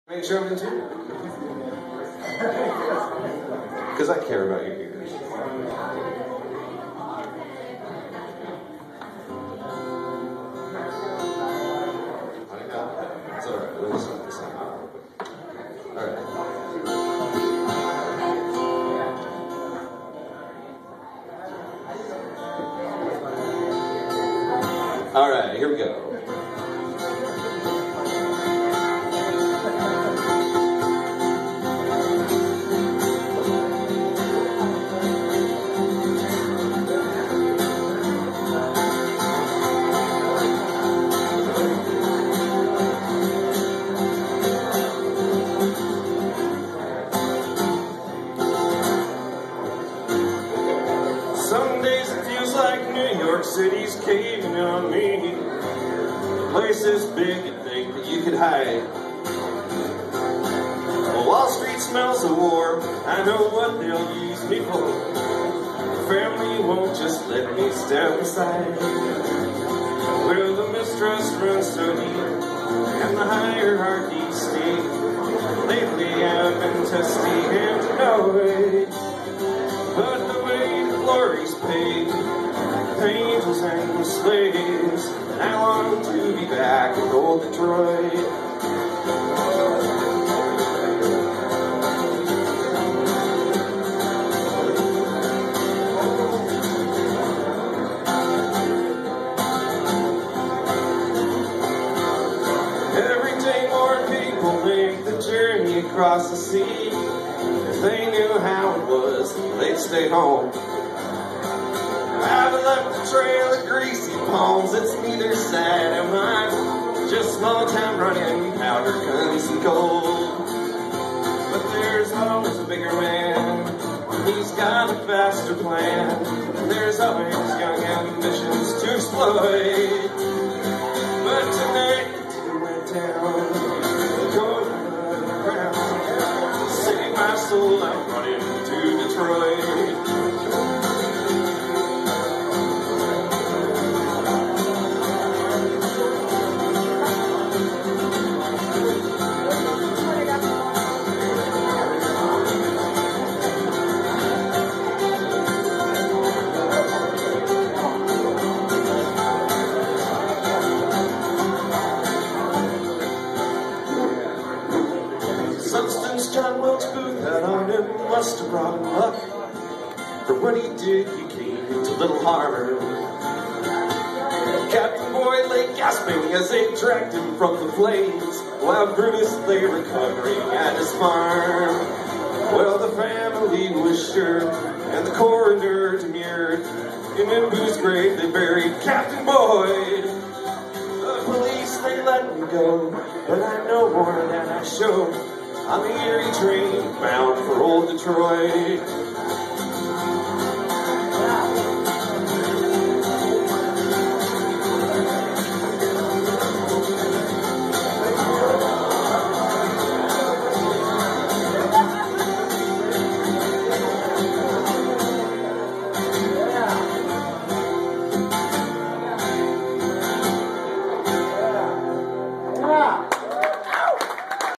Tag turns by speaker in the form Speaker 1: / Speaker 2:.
Speaker 1: Make Sherman too? Because I care about your ears. It's alright, let me start this out. Alright. Alright, here we go. Some days it feels like New York City's caving on me. The place is big, you'd think that you could hide. Wall Street smells of war, I know what they'll use me for. The family won't just let me step aside. Where the mistrust runs so deep, and the hierarchy steep. Lately I've been testy and annoyed, but the way the glory's paid, the angels and the slaves, and I long to be back in old Detroit. Every day more people make the journey across the sea. If they knew how it was, they'd stay home. I've left a trail of greasy palms, it's neither side of mine. Just small town running, powder guns and gold. But there's always a bigger man, he's got a faster plan. And there's always young ambitions to exploit. But tonight, you went down, going underground. Save my soul, I'm running to Detroit. Substance John Wilkes Booth had on him must have brought him luck. For what he did, he came into Little Harbor. Captain Boyd lay gasping as they dragged him from the flames, while Brutus lay recovering at his farm. Well, the family was sure, and the coroner demurred, and in whose grave they buried Captain Boyd. The police, they let me go, but I know more than I show. On the Erie train, bound for old Detroit.